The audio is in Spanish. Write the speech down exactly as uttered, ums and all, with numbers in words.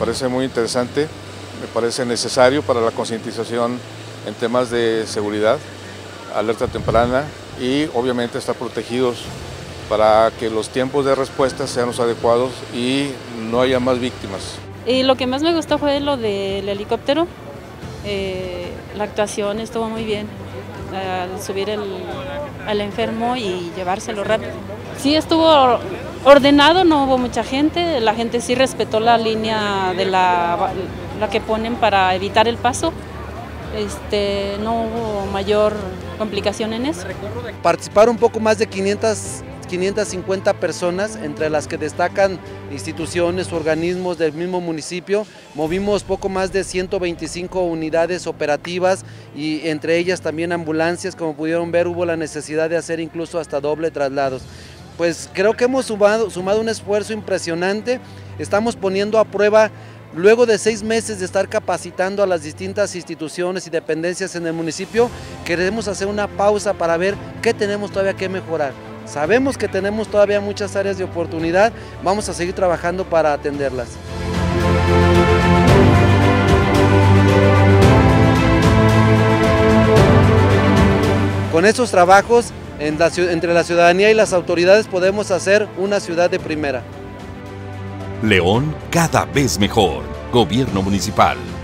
parece muy interesante, me parece necesario para la concientización en temas de seguridad, alerta temprana y obviamente estar protegidos para que los tiempos de respuesta sean los adecuados y no haya más víctimas. Y lo que más me gustó fue lo del helicóptero, eh, la actuación estuvo muy bien, al subir el, al enfermo y llevárselo rápido. Sí estuvo ordenado, no hubo mucha gente, la gente sí respetó la línea de la, la que ponen para evitar el paso. Este, no hubo mayor complicación en eso. Participaron un poco más de quinientas, quinientas cincuenta personas, entre las que destacan instituciones, organismos del mismo municipio. Movimos poco más de ciento veinticinco unidades operativas y entre ellas también ambulancias. Como pudieron ver, hubo la necesidad de hacer incluso hasta doble traslados. Pues creo que hemos sumado, sumado un esfuerzo impresionante. Estamos poniendo a prueba, luego de seis meses de estar capacitando a las distintas instituciones y dependencias en el municipio, queremos hacer una pausa para ver qué tenemos todavía que mejorar. Sabemos que tenemos todavía muchas áreas de oportunidad, vamos a seguir trabajando para atenderlas. Con estos trabajos, en la, entre la ciudadanía y las autoridades, podemos hacer una ciudad de primera. León cada vez mejor. Gobierno Municipal.